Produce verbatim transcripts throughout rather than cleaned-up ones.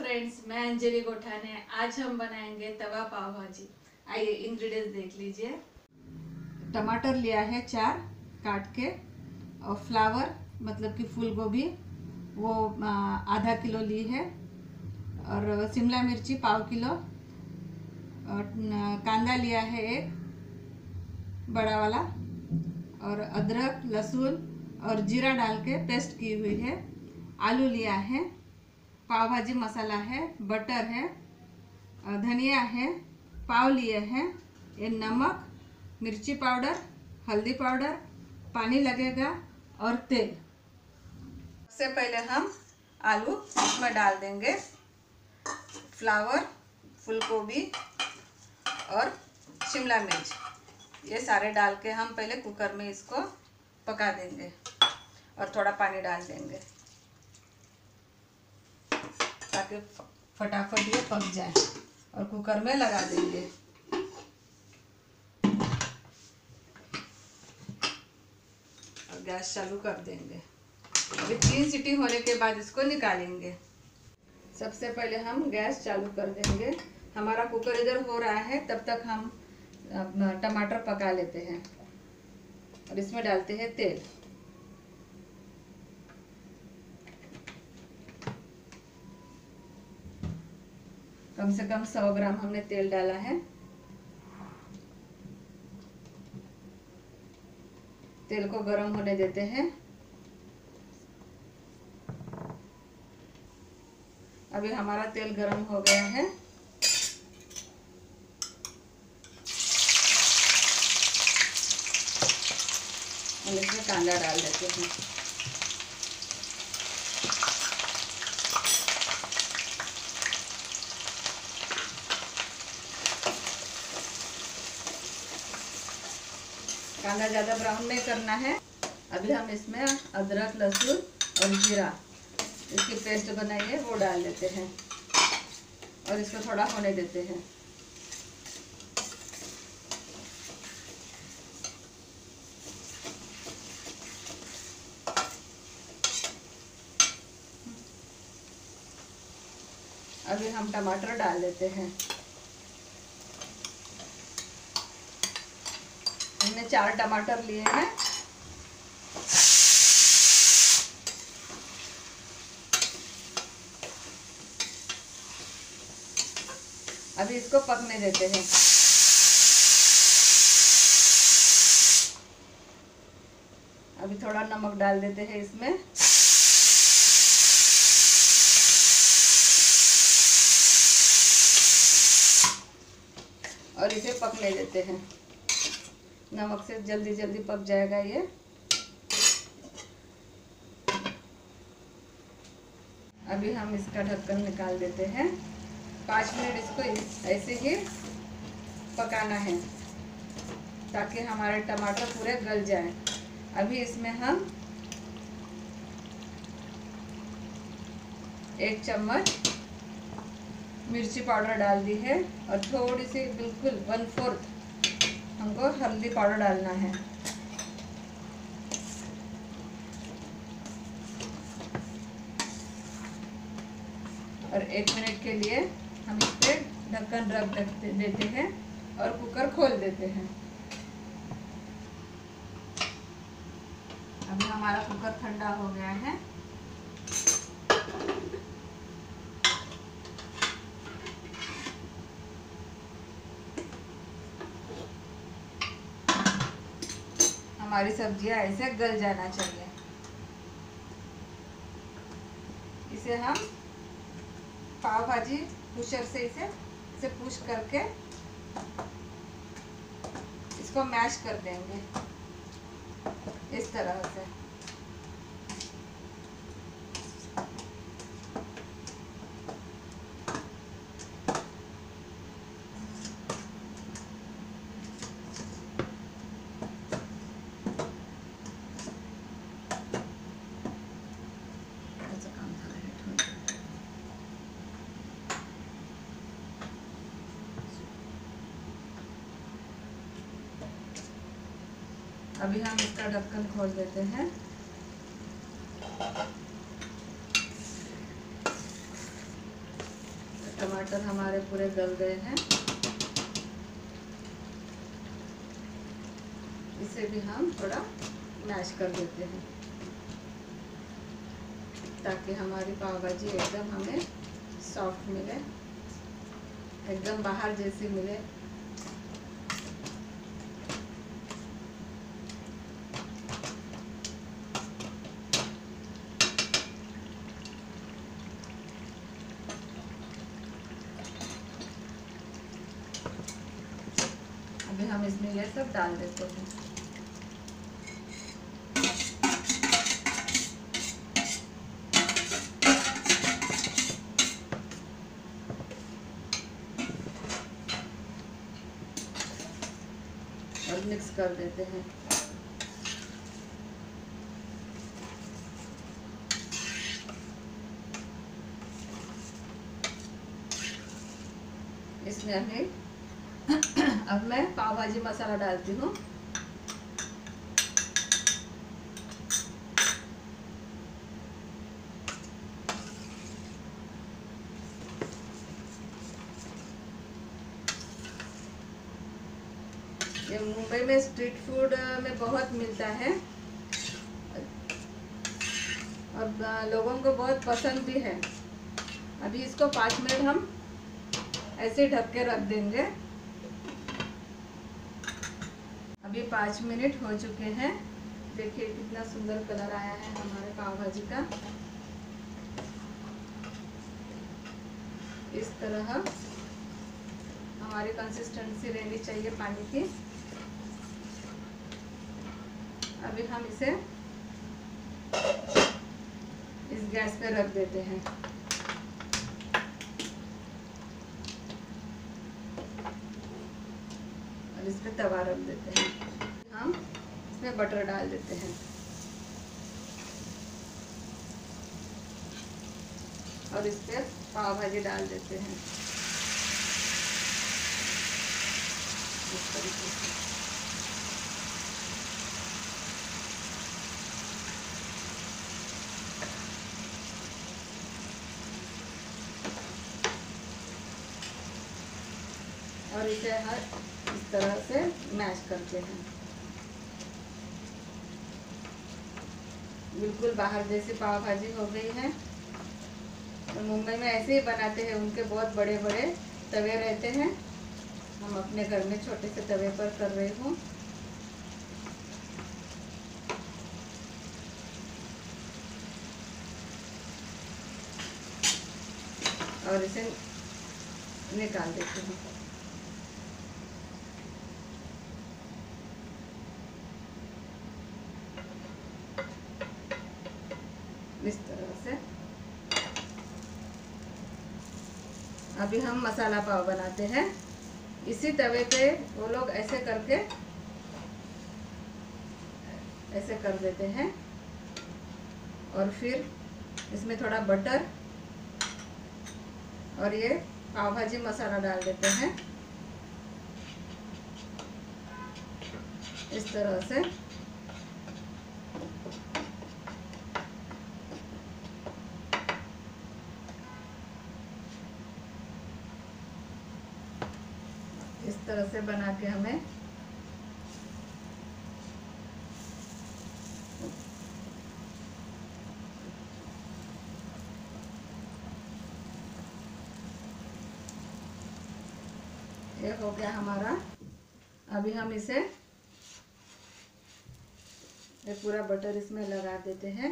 Friends, मैं अंजलि गोठाने। आज हम बनाएंगे तवा पाव भाजी। आइए इंग्रेडिएंट्स देख लीजिए। टमाटर लिया है चार काट के, और फ्लावर मतलब कि फूल गोभी वो आधा किलो ली है, और शिमला मिर्ची पाव किलो, और कांदा लिया है एक बड़ा वाला, और अदरक लहसुन और जीरा डाल के पेस्ट की हुई है। आलू लिया है, पाव भाजी मसाला है, बटर है, धनिया है, पाव लिए हैं, ये नमक, मिर्ची पाउडर, हल्दी पाउडर, पानी लगेगा और तेल। सबसे पहले हम आलू इसमें डाल देंगे, फ्लावर, फूल गोभी और शिमला मिर्च, ये सारे डाल के हम पहले कुकर में इसको पका देंगे और थोड़ा पानी डाल देंगे ताकि फटाफट ये पक जाए, और कुकर में लगा देंगे। और गैस चालू कर देंगे। अभी तीन सीटी होने के बाद इसको निकालेंगे। सबसे पहले हम गैस चालू कर देंगे। हमारा कुकर इधर हो रहा है, तब तक हम टमाटर पका लेते हैं। और इसमें डालते हैं तेल। कम से कम सौ ग्राम हमने तेल डाला है। तेल को गरम होने देते हैं। अभी हमारा तेल गरम हो गया है। हम इसमें कांदा डाल देते हैं। कांदा ज़्यादा ब्राउन नहीं करना है। अभी हम इसमें अदरक लहसुन और जीरा इसकी पेस्ट बनाई है वो डाल देते हैं, और इसको थोड़ा होने देते हैं। अभी हम टमाटर डाल देते हैं। हमने चार टमाटर लिए हैं। अभी इसको पकने देते हैं। अभी थोड़ा नमक डाल देते हैं इसमें। और इसे पकने देते हैं। नमक से जल्दी जल्दी पक जाएगा ये। अभी हम इसका ढक्कन निकाल देते हैं। पाँच मिनट इसको ऐसे ही पकाना है ताकि हमारे टमाटर पूरे गल जाए। अभी इसमें हम एक चम्मच मिर्ची पाउडर डाल दी है, और थोड़ी सी बिल्कुल वन फोर्थ हमको हल्दी पाउडर डालना है। और एक मिनट के लिए हम इस पे ढक्कन रख देते हैं और कुकर खोल देते हैं। अभी हमारा कुकर ठंडा हो गया है। हमारी सब्जियां ऐसे गल जाना चाहिए। इसे हम पाव भाजी पुशर से इसे इसे पुश करके इसको मैश कर देंगे इस तरह से। अभी हम इसका ढक्कन खोल देते हैं। टमाटर हमारे पूरे गल गए हैं। इसे भी हम थोड़ा मैश कर देते हैं ताकि हमारी पाव भाजी एकदम हमें सॉफ्ट मिले, एकदम बाहर जैसी मिले। अभी हम इसमें ये सब डाल देते हैं। और मिक्स कर देते हैं। इसमें अभी अब मैं पाव भाजी मसाला डालती हूँ। ये मुंबई में स्ट्रीट फूड में बहुत मिलता है और लोगों को बहुत पसंद भी है। अभी इसको पाँच मिनट हम ऐसे ढक के रख देंगे। अभी पाँच मिनट हो चुके हैं। देखिए कितना सुंदर कलर आया है हमारे पाव भाजी का। इस तरह हमारी कंसिस्टेंसी रहनी चाहिए पानी की। अभी हम इसे इस गैस पे रख देते हैं। और इस पे तवा रख देते हैं। हम इसमें बटर डाल देते हैं और इस पे पाव भाजी डाल देते हैं इस तरीके से। और इसे हर इस तरह से मैश करते हैं। बिल्कुल बाहर जैसी पाव भाजी हो गई है। तो मुंबई में ऐसे ही बनाते हैं, उनके बहुत बड़े बड़े तवे रहते हैं। हम अपने घर में छोटे से तवे पर कर रही हूँ। और इसे निकाल देती हूँ। इस तरह से अभी हम मसाला पाव बनाते हैं। इसी तवे पे वो लोग ऐसे करके ऐसे कर देते हैं और फिर इसमें थोड़ा बटर और ये पाव भाजी मसाला डाल देते हैं इस तरह से। इस तरह से बना के हमें ये हो गया हमारा। अभी हम इसे ये पूरा बटर इसमें लगा देते हैं।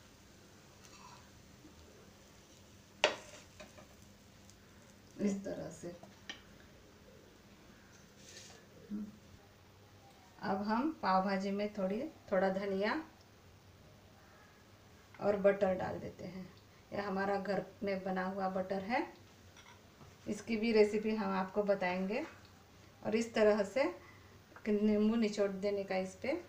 इस तरह से अब हम पाव भाजी में थोड़ी थोड़ा धनिया और बटर डाल देते हैं। यह हमारा घर में बना हुआ बटर है। इसकी भी रेसिपी हम आपको बताएंगे। और इस तरह से नींबू निचोड़ देने का इस पे,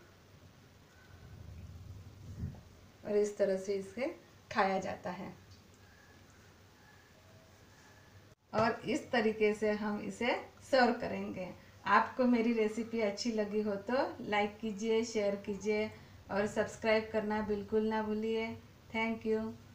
और इस तरह से इसे खाया जाता है। और इस तरीके से हम इसे सर्व करेंगे। आपको मेरी रेसिपी अच्छी लगी हो तो लाइक कीजिए, शेयर कीजिए और सब्सक्राइब करना बिल्कुल ना भूलिए। Thank you.